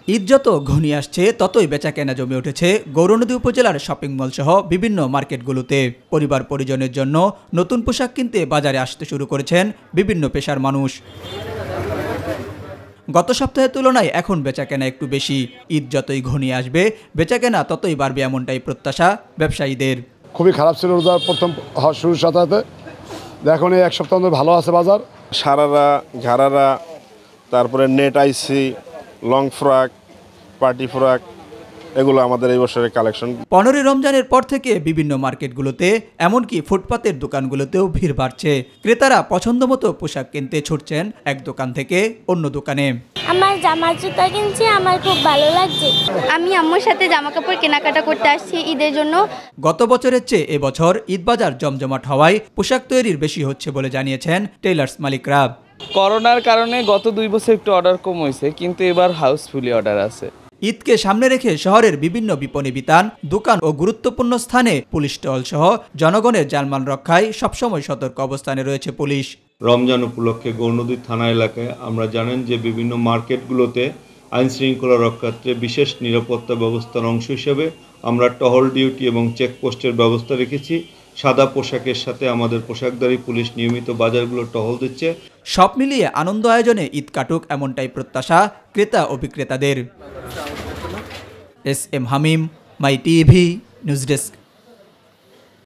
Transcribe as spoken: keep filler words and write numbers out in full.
ঈদ যত ঘনিয়ে আসছে ততই বেচাকেনা জমে উঠেছে গৌরনদী উপজেলার শপিং মল সহ বিভিন্ন মার্কেটগুলোতে। পরিবার পরিজনের জন্য নতুন পোশাক কিনতে বাজারে আসতে শুরু করেছেন বিভিন্ন পেশার মানুষ। গত সপ্তাহের তুলনায় এখন বেচাকেনা একটু বেশি। ঈদ যতই ঘনিয়ে আসবে বেচাকেনা ততই বাড়বে এমনটাই প্রত্যাশা ব্যবসায়ীদের। খুবই খারাপ ছিল রোজার প্রথম শুরুর সাথে, এখন এই এক সপ্তাহ ধরে ভালো আছে বাজার। সারারা, ঘাড়ারা, তারপরে নেট আইসি, লং ফ্রক, পার্টি ফ্রক, এগুলো আমাদের এই বছরের কালেকশন। পনেরোই রমজানের পর থেকে বিভিন্ন মার্কেটগুলোতে এমনকি ফুটপাতের দোকানগুলোতেও ভিড় বাড়ছে। ক্রেতারা পছন্দ মতো পোশাক কিনতে ছুটছেন এক দোকান থেকে অন্য দোকানে। আমার জামা জুতা কিনছি, আমার খুব ভালো লাগছে। আমি আম্মুর সাথে জামা কাপড় কেনাকাটা করতে আসছি ঈদের জন্য। গত বছরের চেয়ে এবছর ঈদ বাজার জমজমাট হওয়ায় পোশাক তৈরির বেশি হচ্ছে বলে জানিয়েছেন টেইলার্স মালিকরা। করোনার কারণে গত দুই বছর একটু অর্ডার কম হয়েছে, কিন্তু এবার হাউসফুলি অর্ডার আছে। ঈদকে সামনে রেখে শহরের বিভিন্ন বিপণী বিতান, দোকান ও গুরুত্বপূর্ণ স্থানে পুলিশ টহল সহ জনগণের জানমাল রক্ষায় সবসময় সতর্ক অবস্থানে রয়েছে পুলিশ। রমজান উপলক্ষে গৌরনদী থানা এলাকায় আমরা জানেন যে বিভিন্ন মার্কেটগুলোতে আইন শৃঙ্খলা রক্ষার্থে বিশেষ নিরাপত্তা ব্যবস্থার অংশ হিসেবে আমরা টহল ডিউটি এবং চেকপোস্টের ব্যবস্থা রেখেছি। সাদা পোশাকের সাথে আমাদের পোশাকধারী পুলিশ নিয়মিত বাজারগুলো টহল দিচ্ছে। সব মিলিয়ে আনন্দ আয়োজনে ঈদ কাটুক এমনটাই প্রত্যাশা ক্রেতা ও বিক্রেতাদের। S M Hamim, my TV news desk.